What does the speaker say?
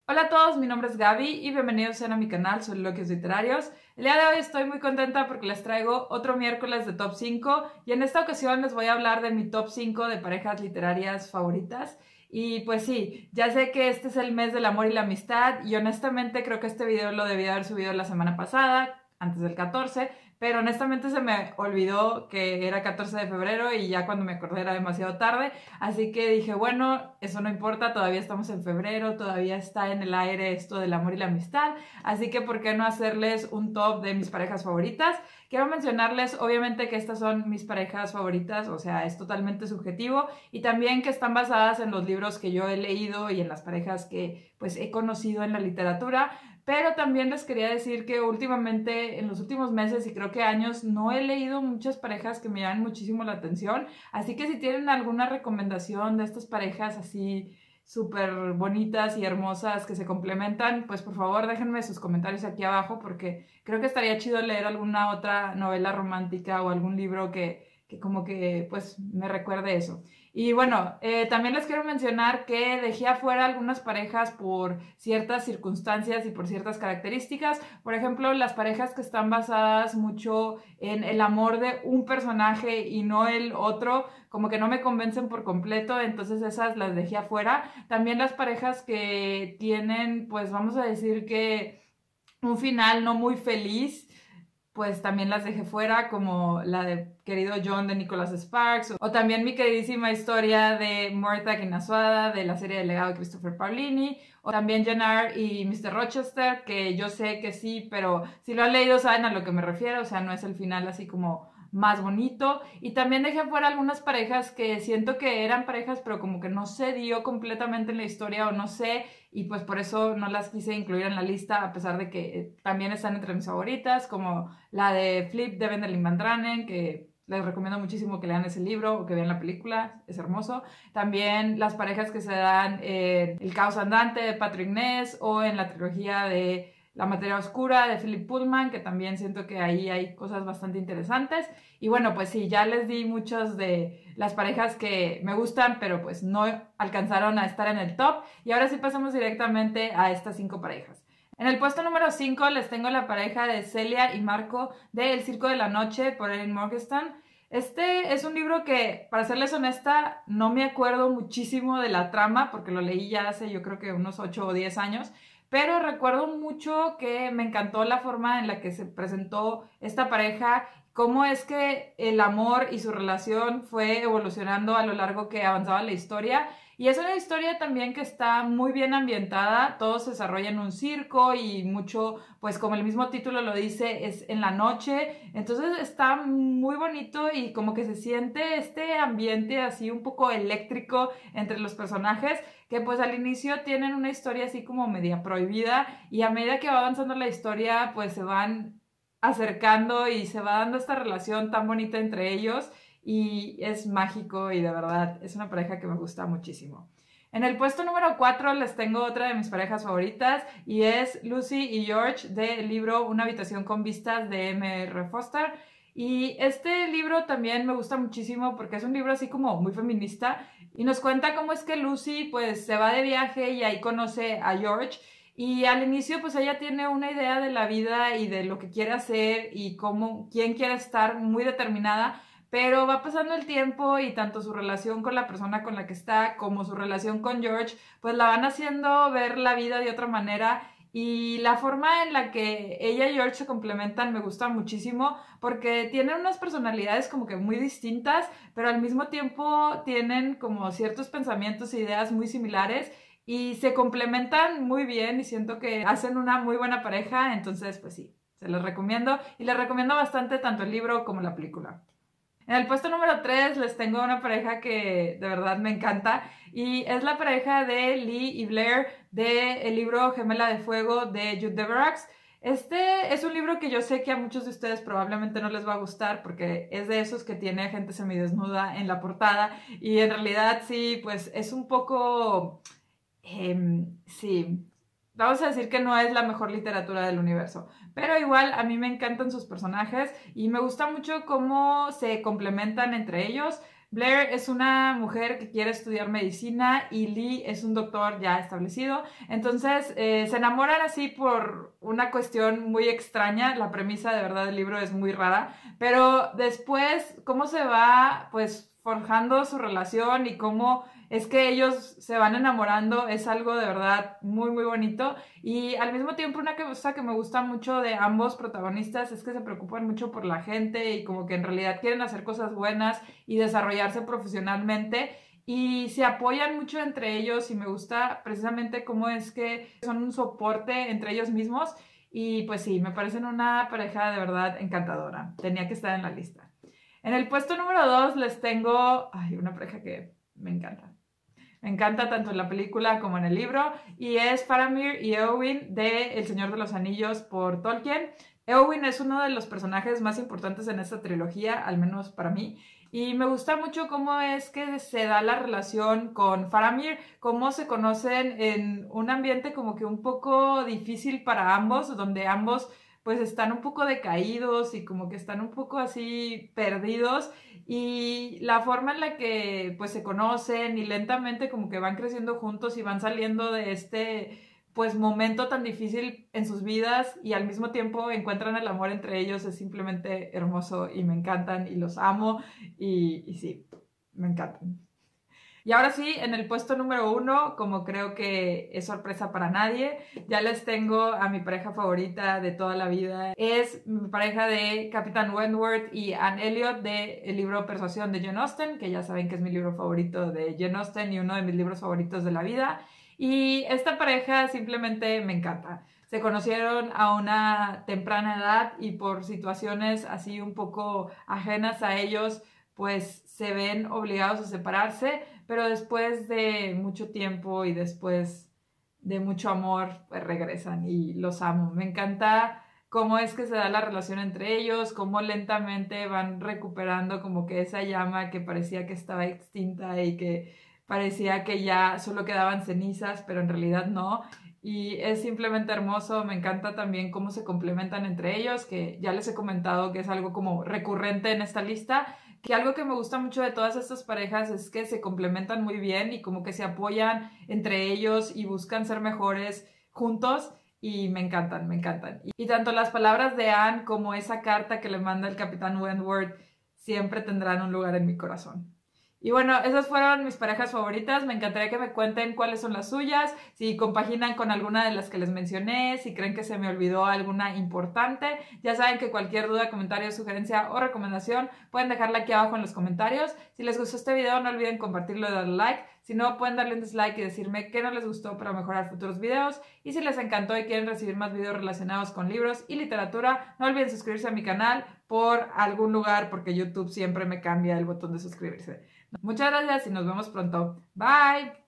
Hola a todos, mi nombre es Gaby y bienvenidos sean a mi canal Soliloquios Literarios. El día de hoy estoy muy contenta porque les traigo otro miércoles de Top 5 y en esta ocasión les voy a hablar de mi Top 5 de parejas literarias favoritas. Y pues sí, ya sé que este es el mes del amor y la amistad y honestamente creo que este video lo debí haber subido la semana pasada, antes del 14, pero honestamente se me olvidó que era 14 de febrero y ya cuando me acordé era demasiado tarde, así que dije, bueno, eso no importa, todavía estamos en febrero, todavía está en el aire esto del amor y la amistad, así que ¿por qué no hacerles un top de mis parejas favoritas? Quiero mencionarles, obviamente, que estas son mis parejas favoritas, o sea, es totalmente subjetivo, y también que están basadas en los libros que yo he leído y en las parejas que pues he conocido en la literatura. Pero también les quería decir que últimamente, en los últimos meses y creo que años, no he leído muchas parejas que me llaman muchísimo la atención. Así que si tienen alguna recomendación de estas parejas así súper bonitas y hermosas que se complementan, pues por favor déjenme sus comentarios aquí abajo porque creo que estaría chido leer alguna otra novela romántica o algún libro que como que pues me recuerde eso. Y bueno, también les quiero mencionar que dejé afuera algunas parejas por ciertas circunstancias y por ciertas características. Por ejemplo, las parejas que están basadas mucho en el amor de un personaje y no el otro, como que no me convencen por completo, entonces esas las dejé afuera. También las parejas que tienen, pues vamos a decir que un final no muy feliz, pues también las dejé fuera, como la de Querido John de Nicholas Sparks, o también mi queridísima historia de Muerta Guinasuada de la serie del legado de Christopher Paolini, o también Jenard y Mr. Rochester, que yo sé que sí, pero si lo han leído saben a lo que me refiero, o sea, no es el final así como más bonito. Y también dejé fuera algunas parejas que siento que eran parejas, pero como que no se dio completamente en la historia o no sé, y pues por eso no las quise incluir en la lista, a pesar de que también están entre mis favoritas, como la de Flip de Wendelin Van Dranen, que les recomiendo muchísimo que lean ese libro o que vean la película, es hermoso. También las parejas que se dan en El caos andante de Patrick Ness o en la trilogía de La materia oscura de Philip Pullman, que también siento que ahí hay cosas bastante interesantes. Y bueno, pues sí, ya les di muchas de las parejas que me gustan, pero pues no alcanzaron a estar en el top. Y ahora sí pasamos directamente a estas 5 parejas. En el puesto número 5 les tengo la pareja de Celia y Marco de El Circo de la Noche por Erin Morgenstern. Este es un libro que, para serles honesta, no me acuerdo muchísimo de la trama porque lo leí ya hace yo creo que unos 8 o 10 años, pero recuerdo mucho que me encantó la forma en la que se presentó esta pareja, cómo es que el amor y su relación fue evolucionando a lo largo que avanzaba la historia. Y es una historia también que está muy bien ambientada, todo se desarrolla en un circo y mucho, pues como el mismo título lo dice, es en la noche, entonces está muy bonito y como que se siente este ambiente así un poco eléctrico entre los personajes, que pues al inicio tienen una historia así como media prohibida y a medida que va avanzando la historia pues se van acercando y se va dando esta relación tan bonita entre ellos y es mágico y de verdad es una pareja que me gusta muchísimo. En el puesto número 4 les tengo otra de mis parejas favoritas y es Lucy y George del libro Una habitación con vistas de M.R. Foster. Y este libro también me gusta muchísimo porque es un libro así como muy feminista y nos cuenta cómo es que Lucy pues se va de viaje y ahí conoce a George y al inicio pues ella tiene una idea de la vida y de lo que quiere hacer y cómo, quién quiere estar muy determinada, pero va pasando el tiempo y tanto su relación con la persona con la que está como su relación con George pues la van haciendo ver la vida de otra manera y la forma en la que ella y George se complementan me gusta muchísimo porque tienen unas personalidades como que muy distintas, pero al mismo tiempo tienen como ciertos pensamientos e ideas muy similares y se complementan muy bien y siento que hacen una muy buena pareja, entonces pues sí, se los recomiendo y les recomiendo bastante tanto el libro como la película. En el puesto número 3 les tengo una pareja que de verdad me encanta y es la pareja de Lee y Blair del libro Gemela de Fuego de Jude Deberax. Este es un libro que yo sé que a muchos de ustedes probablemente no les va a gustar porque es de esos que tiene gente semidesnuda en la portada y en realidad sí, pues es un poco sí, vamos a decir que no es la mejor literatura del universo, pero igual a mí me encantan sus personajes y me gusta mucho cómo se complementan entre ellos. Blair es una mujer que quiere estudiar medicina y Lee es un doctor ya establecido. Entonces se enamoran así por una cuestión muy extraña. La premisa de verdad del libro es muy rara, pero después cómo se va pues forjando su relación y cómo es que ellos se van enamorando es algo de verdad muy muy bonito. Y al mismo tiempo una cosa que me gusta mucho de ambos protagonistas es que se preocupan mucho por la gente y como que en realidad quieren hacer cosas buenas y desarrollarse profesionalmente y se apoyan mucho entre ellos y me gusta precisamente cómo es que son un soporte entre ellos mismos y pues sí, me parecen una pareja de verdad encantadora. Tenía que estar en la lista. En el puesto número 2 les tengo una pareja que me encanta. Me encanta tanto en la película como en el libro y es Faramir y Éowyn de El Señor de los Anillos por Tolkien. Éowyn es uno de los personajes más importantes en esta trilogía, al menos para mí, y me gusta mucho cómo es que se da la relación con Faramir, cómo se conocen en un ambiente como que un poco difícil para ambos, donde ambos pues están un poco decaídos y como que están un poco así perdidos y la forma en la que pues se conocen y lentamente como que van creciendo juntos y van saliendo de este pues momento tan difícil en sus vidas y al mismo tiempo encuentran el amor entre ellos es simplemente hermoso y me encantan y los amo y sí, me encantan. Y ahora sí, en el puesto número 1, como creo que es sorpresa para nadie, ya les tengo a mi pareja favorita de toda la vida. Es mi pareja de Capitán Wentworth y Anne Elliot del libro Persuasión de Jane Austen, que ya saben que es mi libro favorito de Jane Austen y uno de mis libros favoritos de la vida. Y esta pareja simplemente me encanta. Se conocieron a una temprana edad y por situaciones así un poco ajenas a ellos, pues se ven obligados a separarse, pero después de mucho tiempo y después de mucho amor, pues regresan y los amo. Me encanta cómo es que se da la relación entre ellos, cómo lentamente van recuperando como que esa llama que parecía que estaba extinta y que parecía que ya solo quedaban cenizas, pero en realidad no. Y es simplemente hermoso, me encanta también cómo se complementan entre ellos, que ya les he comentado que es algo como recurrente en esta lista, que algo que me gusta mucho de todas estas parejas es que se complementan muy bien y como que se apoyan entre ellos y buscan ser mejores juntos y me encantan, me encantan. Y tanto las palabras de Anne como esa carta que le manda el Capitán Wentworth siempre tendrán un lugar en mi corazón. Y bueno, esas fueron mis parejas favoritas. Me encantaría que me cuenten cuáles son las suyas, si compaginan con alguna de las que les mencioné, si creen que se me olvidó alguna importante. Ya saben que cualquier duda, comentario, sugerencia o recomendación pueden dejarla aquí abajo en los comentarios. Si les gustó este video, no olviden compartirlo y darle like. Si no, pueden darle un dislike y decirme qué no les gustó para mejorar futuros videos. Y si les encantó y quieren recibir más videos relacionados con libros y literatura, no olviden suscribirse a mi canal por algún lugar, porque YouTube siempre me cambia el botón de suscribirse. Muchas gracias y nos vemos pronto. Bye.